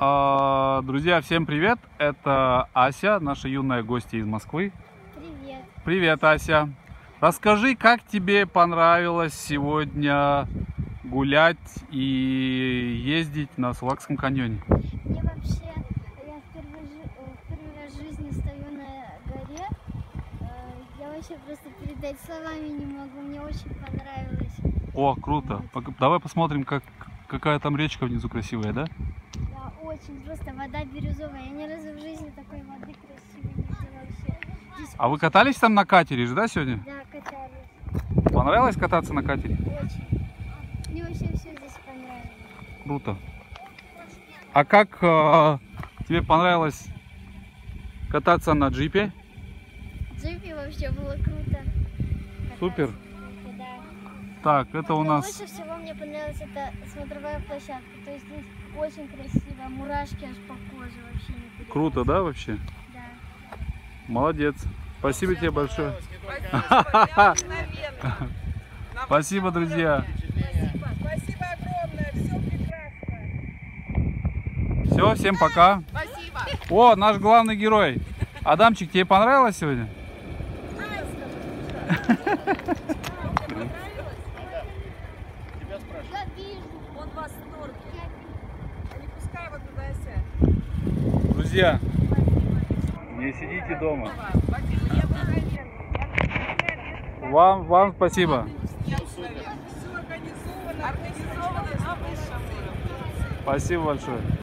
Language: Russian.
Друзья, всем привет! Это Ася, наша юная гостья из Москвы. Привет. Привет, Ася! Расскажи, как тебе понравилось сегодня гулять и ездить на Сулакском каньоне? Мне вообще, я в первый раз в жизни стою на горе. Я вообще просто передать словами не могу. Мне очень понравилось. О, круто! Давай посмотрим, какая там речка внизу красивая, да? Да, очень. Просто вода бирюзовая. Я ни разу в жизни такой воды красивой не видела вообще. Здесь А вы катались там на катере же, да, сегодня? Да, катались. Понравилось кататься на катере? Очень. Мне вообще все здесь понравилось. Круто. А как тебе понравилось кататься на джипе? В джипе вообще было круто. Супер. Да. Так, это у Но нас... больше всего мне понравилась эта смотровая площадка. То есть здесь очень красиво, мурашки аж по коже вообще не передать. Круто, да, вообще? Да. Молодец. Спасибо тебе большое. Спасибо, друзья. Спасибо огромное, все прекрасно. Все, всем пока. Спасибо. О, наш главный герой. Адамчик, тебе понравилось сегодня? Я вижу. Он в восторге. Не пускай его туда сядь. Друзья, не сидите дома. Вам спасибо. Все организовано на высшем уровне. Спасибо большое.